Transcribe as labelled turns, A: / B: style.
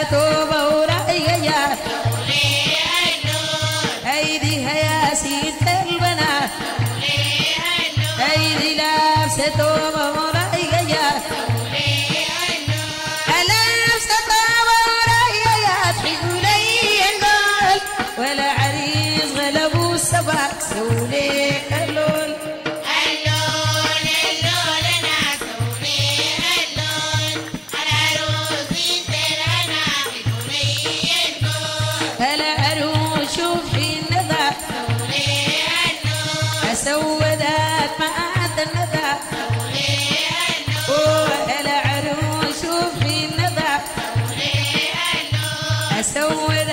A: توبة ورأيها هيدي هيا سيد البنات هيدي لابسة توبة ورأيها لابسة توبة ورأيها تحولي النول ولا عريس غلبوا السباق سولي اللول هلا عروس شوفي الندى سودت معاد الندى هلا عروس شوفي الندى سودت